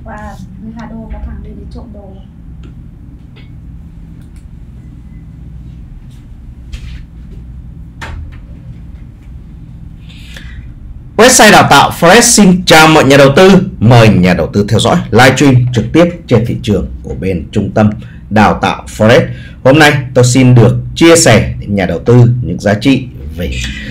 Và người Hà Đô có thằng đi trộm đồ. Website đào tạo Forex xin chào mọi nhà đầu tư. Mời nhà đầu tư theo dõi livestream trực tiếp trên thị trường của bên trung tâm đào tạo Forex. Hôm nay tôi xin được chia sẻ đến nhà đầu tư những giá trị về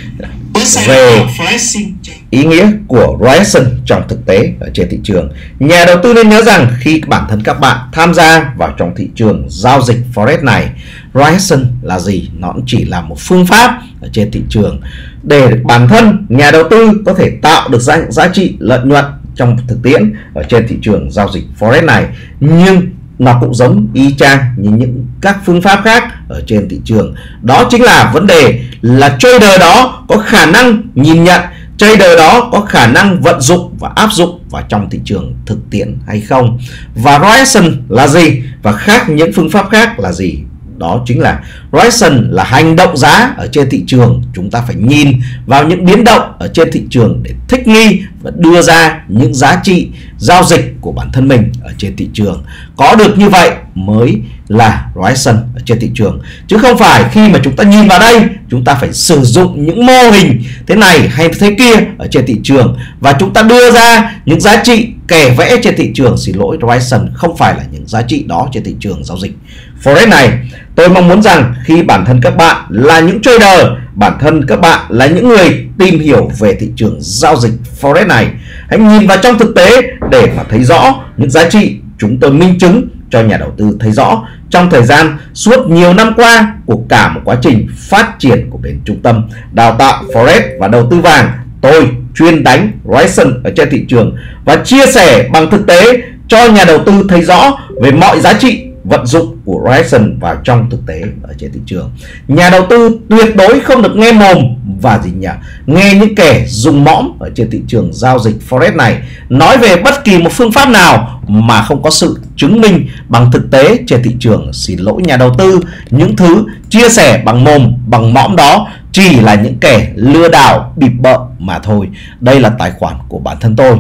ý nghĩa của Ryerson trong thực tế ở trên thị trường. Nhà đầu tư nên nhớ rằng khi bản thân các bạn tham gia vào trong thị trường giao dịch Forex này, Ryerson là gì? Nó cũng chỉ là một phương pháp ở trên thị trường để bản thân nhà đầu tư có thể tạo được giá trị lợi nhuận trong thực tiễn ở trên thị trường giao dịch Forex này. Nhưng nó cũng giống y chang như những các phương pháp khác ở trên thị trường. Đó chính là vấn đề là trader đó có khả năng nhìn nhận, trader đó có khả năng vận dụng và áp dụng vào trong thị trường thực tiễn hay không. Và Ryerson là gì? Và khác những phương pháp khác là gì? Đó chính là Ryerson là hành động giá ở trên thị trường. Chúng ta phải nhìn vào những biến động ở trên thị trường để thích nghi và đưa ra những giá trị giao dịch của bản thân mình ở trên thị trường. Có được như vậy mới là Ryerson ở trên thị trường. Chứ không phải khi mà chúng ta nhìn vào đây, chúng ta phải sử dụng những mô hình thế này hay thế kia ở trên thị trường và chúng ta đưa ra những giá trị kẻ vẽ trên thị trường. Xin lỗi, Ryerson không phải là những giá trị đó trên thị trường giao dịch Forex này. Tôi mong muốn rằng khi bản thân các bạn là những trader, bản thân các bạn là những người tìm hiểu về thị trường giao dịch Forex này, hãy nhìn vào trong thực tế để mà thấy rõ những giá trị chúng tôi minh chứng cho nhà đầu tư thấy rõ trong thời gian suốt nhiều năm qua của cả một quá trình phát triển của bên trung tâm đào tạo Forex và đầu tư vàng. Tôi chuyên đánh Ryerson ở trên thị trường và chia sẻ bằng thực tế cho nhà đầu tư thấy rõ về mọi giá trị vận dụng của Ryerson vào trong thực tế ở trên thị trường. Nhà đầu tư tuyệt đối không được nghe mồm và nghe những kẻ dùng mõm ở trên thị trường giao dịch Forex này nói về bất kỳ một phương pháp nào mà không có sự chứng minh bằng thực tế trên thị trường. Xin lỗi nhà đầu tư, những thứ chia sẻ bằng mồm bằng mõm đó chỉ là những kẻ lừa đảo bịp bợm mà thôi. Đây là tài khoản của bản thân tôi.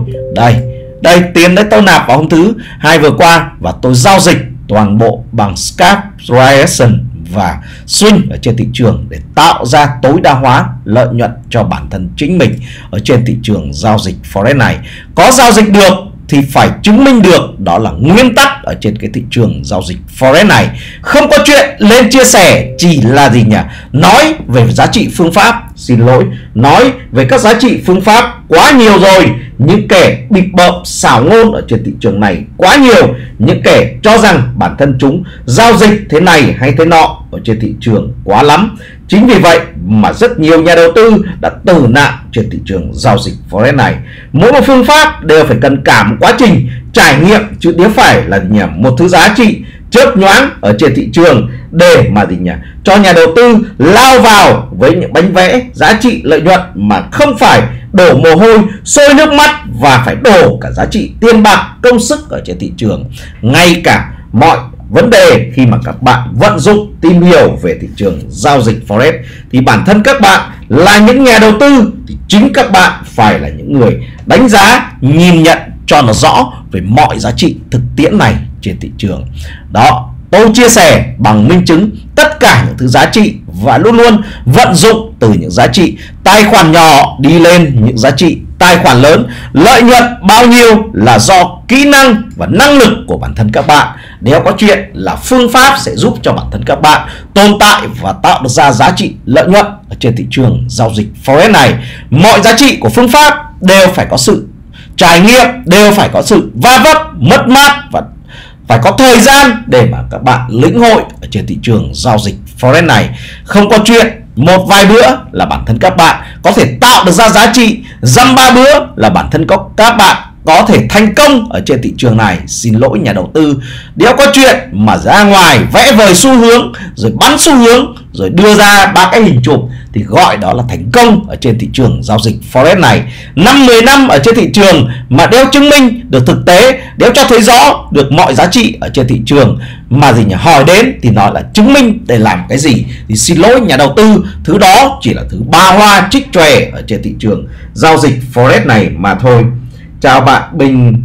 Đây tiền đấy tôi nạp vào hôm thứ Hai vừa qua và tôi giao dịch toàn bộ bằng scalp, Ryerson và swing ở trên thị trường để tạo ra tối đa hóa lợi nhuận cho bản thân chính mình ở trên thị trường giao dịch Forex này. Có giao dịch được thì phải chứng minh được, đó là nguyên tắc ở trên cái thị trường giao dịch Forex này. Không có chuyện lên chia sẻ chỉ là nói về giá trị phương pháp. Xin lỗi, nói về các giá trị phương pháp quá nhiều rồi. Những kẻ bịp bợm xảo ngôn ở trên thị trường này quá nhiều. Những kẻ cho rằng bản thân chúng giao dịch thế này hay thế nọ ở trên thị trường quá lắm. Chính vì vậy mà rất nhiều nhà đầu tư đã tử nạn trên thị trường giao dịch Forex này. Mỗi một phương pháp đều phải cần cả một quá trình trải nghiệm, chứ nếu phải là một thứ giá trị chớp nhoáng ở trên thị trường để mà cho nhà đầu tư lao vào với những bánh vẽ giá trị lợi nhuận mà không phải đổ mồ hôi sôi nước mắt và phải đổ cả giá trị tiền bạc công sức ở trên thị trường. Ngay cả mọi vấn đề khi mà các bạn vận dụng tìm hiểu về thị trường giao dịch Forex thì bản thân các bạn là những nhà đầu tư thì chính các bạn phải là những người đánh giá, nhìn nhận cho nó rõ về mọi giá trị thực tiễn này trên thị trường. Đó, tôi chia sẻ bằng minh chứng tất cả những thứ giá trị và luôn luôn vận dụng từ những giá trị tài khoản nhỏ đi lên những giá trị tài khoản lớn. Lợi nhuận bao nhiêu là do kỹ năng và năng lực của bản thân các bạn. Nếu có chuyện là phương pháp sẽ giúp cho bản thân các bạn tồn tại và tạo được ra giá trị lợi nhuận ở trên thị trường giao dịch Forex này. Mọi giá trị của phương pháp đều phải có sự trải nghiệm, đều phải có sự va vấp, mất mát và phải có thời gian để mà các bạn lĩnh hội ở trên thị trường giao dịch Forex này. Không có chuyện một vài bữa là bản thân các bạn có thể tạo được ra giá trị, dăm ba bữa là bản thân các bạn có thể thành công ở trên thị trường này. Xin lỗi nhà đầu tư, nếu có chuyện mà ra ngoài vẽ vời xu hướng rồi bắn xu hướng rồi đưa ra ba cái hình chụp thì gọi đó là thành công ở trên thị trường giao dịch Forex này. 5-10 năm ở trên thị trường mà đều chứng minh được thực tế, đều cho thấy rõ được mọi giá trị ở trên thị trường mà hỏi đến thì nói là chứng minh để làm cái gì thì xin lỗi nhà đầu tư, thứ đó chỉ là thứ ba hoa trích tròe ở trên thị trường giao dịch Forex này mà thôi. Chào bạn Bình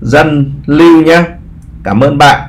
Dân Lưu nhé. Cảm ơn bạn.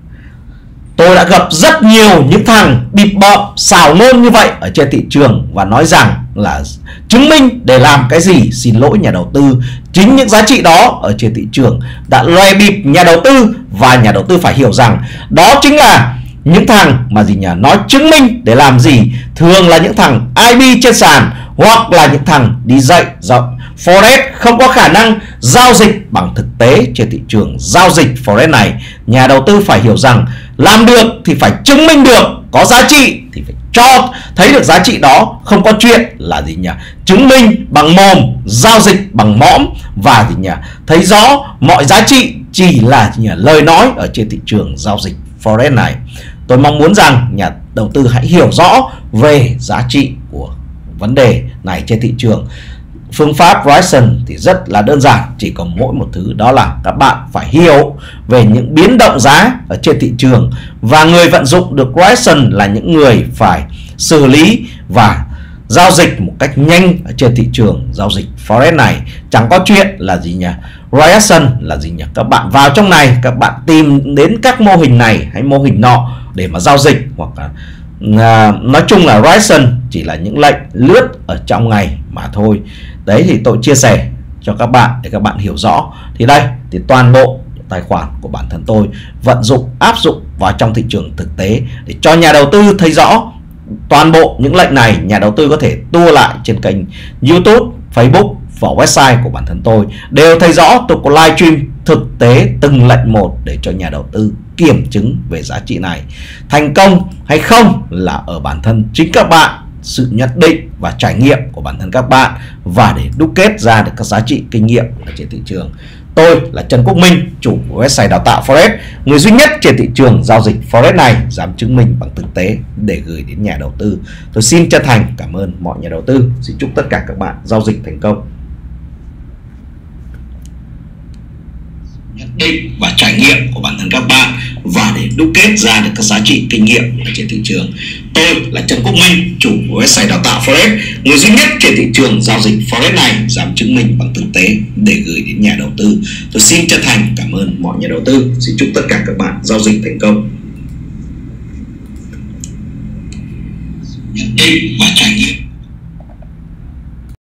Tôi đã gặp rất nhiều những thằng bịp bợm xảo ngôn như vậy ở trên thị trường và nói rằng là chứng minh để làm cái gì, xin lỗi nhà đầu tư. Chính những giá trị đó ở trên thị trường đã loè bịp nhà đầu tư, và nhà đầu tư phải hiểu rằng đó chính là những thằng mà nói chứng minh để làm gì, thường là những thằng IB trên sàn, hoặc là những thằng đi dạy rộng Forex, không có khả năng giao dịch bằng thực tế trên thị trường giao dịch Forex này. Nhà đầu tư phải hiểu rằng làm được thì phải chứng minh được, có giá trị thì phải cho thấy được giá trị đó, không có chuyện là chứng minh bằng mồm, giao dịch bằng mõm, và thấy rõ mọi giá trị chỉ là lời nói ở trên thị trường giao dịch Forex này. Tôi mong muốn rằng nhà đầu tư hãy hiểu rõ về giá trị của vấn đề này trên thị trường. Phương pháp Ryerson thì rất là đơn giản, chỉ có mỗi một thứ, đó là các bạn phải hiểu về những biến động giá ở trên thị trường, và người vận dụng được Ryerson là những người phải xử lý và giao dịch một cách nhanh ở trên thị trường giao dịch Forex này. Chẳng có chuyện là Ryerson là các bạn vào trong này, các bạn tìm đến các mô hình này hay mô hình nọ để mà giao dịch, hoặc là nói chung là Ryerson chỉ là những lệnh lướt ở trong ngày mà thôi. Đấy thì tôi chia sẻ cho các bạn để các bạn hiểu rõ. Thì đây thì toàn bộ tài khoản của bản thân tôi vận dụng, áp dụng vào trong thị trường thực tế để cho nhà đầu tư thấy rõ. Toàn bộ những lệnh này nhà đầu tư có thể tua lại trên kênh YouTube, Facebook và website của bản thân tôi, đều thấy rõ. Tôi có live stream thực tế từng lệnh một để cho nhà đầu tư kiểm chứng về giá trị này. Thành công hay không là ở bản thân chính các bạn, sự nhận định và trải nghiệm của bản thân các bạn, và để đúc kết ra được các giá trị kinh nghiệm ở trên thị trường. Tôi là Trần Quốc Minh, chủ của website đào tạo Forex, người duy nhất trên thị trường giao dịch Forex này dám chứng minh bằng thực tế để gửi đến nhà đầu tư. Tôi xin chân thành cảm ơn mọi nhà đầu tư. Xin chúc tất cả các bạn giao dịch thành công. Nhận định và trải nghiệm của bản thân các bạn, và để đúc kết ra được các giá trị kinh nghiệm ở trên thị trường. Tôi là Trần Quốc Minh, chủ của website đào tạo Forex, người duy nhất trên thị trường giao dịch Forex này dám chứng minh bằng thực tế để gửi đến nhà đầu tư. Tôi xin chân thành cảm ơn mọi nhà đầu tư. Xin chúc tất cả các bạn giao dịch thành công. Nhận định và trải nghiệm.